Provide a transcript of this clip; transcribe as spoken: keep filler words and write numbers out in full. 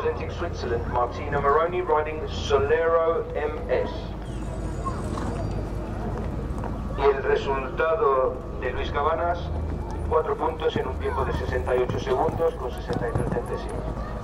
Atlantic Switzerland, Martina Moroni riding Solero M S. Y el resultado de Luis Cabanas, cuatro puntos en un tiempo de sesenta y ocho segundos con sesenta y tres centésimos.